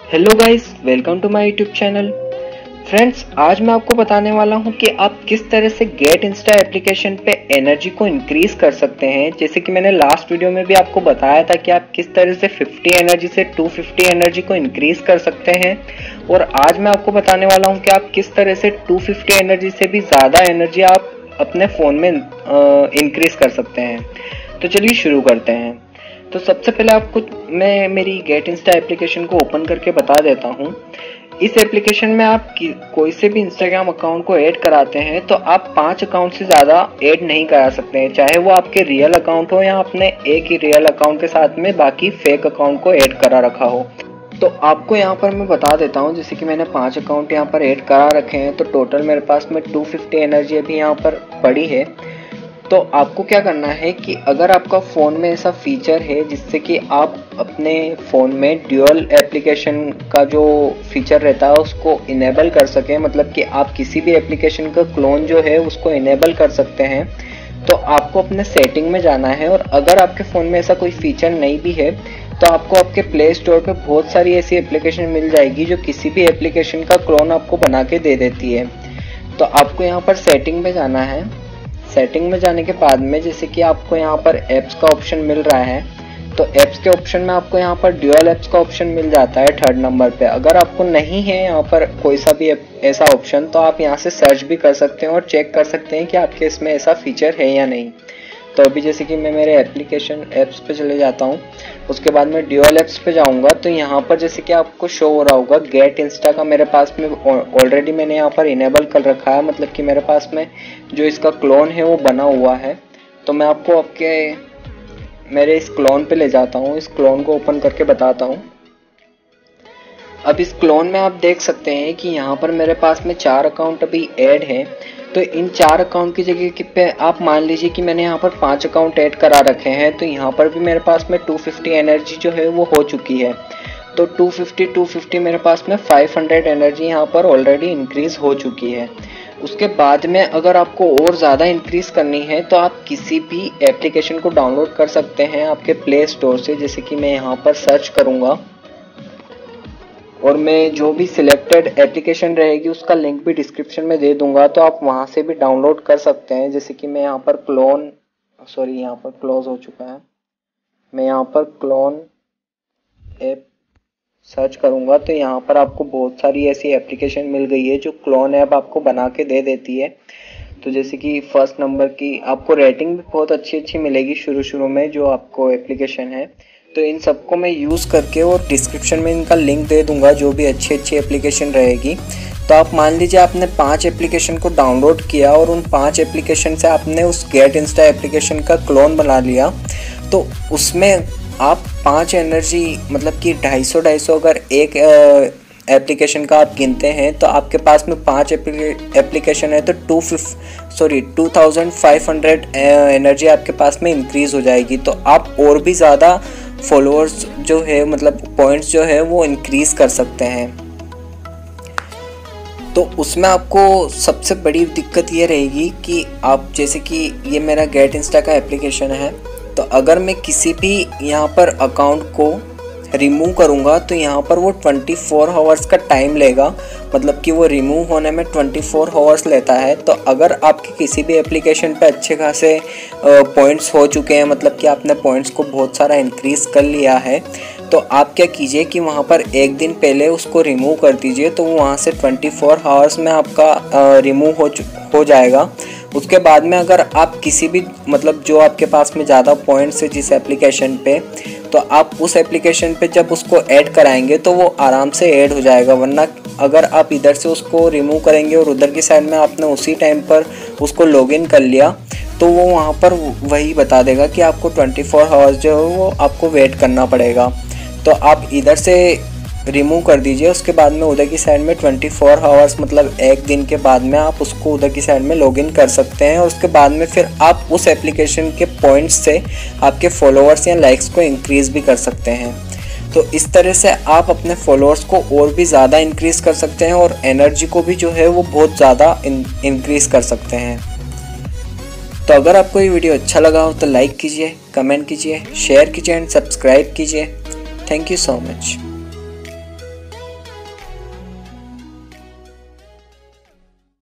Hello guys, welcome to my YouTube channel. Friends, आज मैं आपको बताने वाला हूं कि आप किस तरह से गेट इंस्टा एप्लीकेशन पे एनर्जी को इंक्रीज कर सकते हैं। जैसे कि मैंने लास्ट वीडियो में भी आपको बताया था कि आप किस तरह से 50 एनर्जी से 250 एनर्जी को इंक्रीज कर सकते हैं, और आज मैं आपको बताने वाला हूं कि आप किस तरह से 250 एनर्जी से भी ज़्यादा एनर्जी आप अपने फ़ोन में इंक्रीज कर सकते हैं। तो चलिए शुरू करते हैं। तो सबसे पहले आपको मैं मेरी गेट इंस्टा एप्लीकेशन को ओपन करके बता देता हूँ। इस एप्लीकेशन में आप कोई से भी इंस्टाग्राम अकाउंट को ऐड कराते हैं तो आप 5 अकाउंट से ज़्यादा ऐड नहीं करा सकते हैं, चाहे वो आपके रियल अकाउंट हो या आपने एक ही रियल अकाउंट के साथ में बाकी फेक अकाउंट को ऐड करा रखा हो। तो आपको यहाँ पर मैं बता देता हूँ, जैसे कि मैंने 5 अकाउंट यहाँ पर ऐड करा रखे हैं, तो टोटल मेरे पास में 250 एनर्जी अभी यहाँ पर पड़ी है। तो आपको क्या करना है कि अगर आपका फ़ोन में ऐसा फीचर है जिससे कि आप अपने फ़ोन में ड्यूअल एप्लीकेशन का जो फीचर रहता है उसको इनेबल कर सकें, मतलब कि आप किसी भी एप्लीकेशन का क्लोन जो है उसको इनेबल कर सकते हैं, तो आपको अपने सेटिंग में जाना है। और अगर आपके फ़ोन में ऐसा कोई फीचर नहीं भी है तो आपको आपके प्ले स्टोर पे बहुत सारी ऐसी एप्लीकेशन मिल जाएगी जो किसी भी एप्लीकेशन का क्लोन आपको बना के दे देती है। तो आपको यहाँ पर सेटिंग में जाना है। सेटिंग में जाने के बाद में जैसे कि आपको यहाँ पर ऐप्स का ऑप्शन मिल रहा है, तो ऐप्स के ऑप्शन में आपको यहाँ पर ड्यूअल ऐप्स का ऑप्शन मिल जाता है 3rd नंबर पे। अगर आपको नहीं है यहाँ पर कोई सा भी ऐसा ऑप्शन, तो आप यहाँ से सर्च भी कर सकते हैं और चेक कर सकते हैं कि आपके इसमें ऐसा फीचर है या नहीं। तो अभी जैसे कि मैं मेरे एप्लीकेशन ऐप्स पे चले जाता हूँ, उसके बाद मैं ड्यूअल ऐप्स पे जाऊँगा, तो यहाँ पर जैसे कि आपको शो हो रहा होगा गेट इंस्टा का मेरे पास में ऑलरेडी मैंने यहाँ पर इनेबल कर रखा है, मतलब कि मेरे पास में जो इसका क्लोन है वो बना हुआ है। तो मैं आपको मेरे इस क्लोन पे ले जाता हूँ, इस क्लोन को ओपन करके बताता हूँ। अब इस क्लोन में आप देख सकते हैं कि यहाँ पर मेरे पास में 4 अकाउंट अभी ऐड हैं। तो इन 4 अकाउंट की जगह पे आप मान लीजिए कि मैंने यहाँ पर 5 अकाउंट ऐड करा रखे हैं, तो यहाँ पर भी मेरे पास में 250 एनर्जी जो है वो हो चुकी है। तो 250 मेरे पास में 500 एनर्जी यहाँ पर ऑलरेडी इंक्रीज हो चुकी है। उसके बाद में अगर आपको और ज़्यादा इंक्रीज करनी है तो आप किसी भी एप्लीकेशन को डाउनलोड कर सकते हैं आपके प्ले स्टोर से। जैसे कि मैं यहाँ पर सर्च करूँगा और मैं जो भी सिलेक्टेड एप्लीकेशन रहेगी उसका लिंक भी डिस्क्रिप्शन में दे दूंगा, तो आप वहां से भी डाउनलोड कर सकते हैं। जैसे कि मैं यहाँ पर यहाँ पर क्लोज हो चुका है। मैं यहाँ पर क्लोन ऐप सर्च करूंगा तो यहाँ पर आपको बहुत सारी ऐसी एप्लीकेशन मिल गई है जो क्लोन ऐप आपको बना के दे देती है। तो जैसे कि 1st नंबर की आपको रेटिंग भी बहुत अच्छी मिलेगी शुरू में जो आपको एप्लीकेशन है। तो इन सबको मैं यूज़ करके और डिस्क्रिप्शन में इनका लिंक दे दूंगा जो भी अच्छी एप्लीकेशन रहेगी। तो आप मान लीजिए आपने 5 एप्लीकेशन को डाउनलोड किया और उन 5 एप्लीकेशन से आपने उस गेट इंस्टा एप्लीकेशन का क्लोन बना लिया, तो उसमें आप 5 एनर्जी मतलब कि 250 अगर एक एप्लीकेशन का आप गिनते हैं तो आपके पास में 5 एप्लीकेशन है तो 2500 एनर्जी आपके पास में इंक्रीज़ हो जाएगी। तो आप और भी ज़्यादा फॉलोअर्स जो है मतलब पॉइंट्स जो है वो इंक्रीज़ कर सकते हैं। तो उसमें आपको सबसे बड़ी दिक्कत ये रहेगी कि आप जैसे कि ये मेरा गेट इंस्टा का एप्लीकेशन है, तो अगर मैं किसी भी यहाँ पर अकाउंट को रिमूव करूँगा तो यहाँ पर वो 24 आवर्स का टाइम लेगा, मतलब कि वो रिमूव होने में 24 आवर्स लेता है। तो अगर आपके किसी भी एप्लीकेशन पे अच्छे खासे पॉइंट्स हो चुके हैं, मतलब कि आपने पॉइंट्स को बहुत सारा इंक्रीज़ कर लिया है, तो आप क्या कीजिए कि वहाँ पर एक दिन पहले उसको रिमूव कर दीजिए, तो वहाँ से 24 आवर्स में आपका रिमूव हो जाएगा। उसके बाद में अगर आप किसी भी मतलब जो आपके पास में ज़्यादा पॉइंट्स है जिस एप्लीकेशन पे, तो आप उस एप्लीकेशन पे जब उसको ऐड कराएंगे तो वो आराम से ऐड हो जाएगा। वरना अगर आप इधर से उसको रिमूव करेंगे और उधर की साइड में आपने उसी टाइम पर उसको लॉगिन कर लिया, तो वो वहाँ पर वही बता देगा कि आपको 24 आवर्स जो है वो आपको वेट करना पड़ेगा। तो आप इधर से रिमूव कर दीजिए, उसके बाद में उधर की साइड में 24 आवर्स मतलब एक दिन के बाद में आप उसको उधर की साइड में लॉगिन कर सकते हैं। और उसके बाद में फिर आप उस एप्लीकेशन के पॉइंट्स से आपके फॉलोअर्स या लाइक्स को इंक्रीज़ भी कर सकते हैं। तो इस तरह से आप अपने फॉलोअर्स को और भी ज़्यादा इंक्रीज़ कर सकते हैं और एनर्जी को भी जो है वो बहुत ज़्यादा इंक्रीज़ कर सकते हैं। तो अगर आपको ये वीडियो अच्छा लगा हो तो लाइक कीजिए, कमेंट कीजिए, शेयर कीजिए एंड सब्सक्राइब कीजिए। Thank you so much.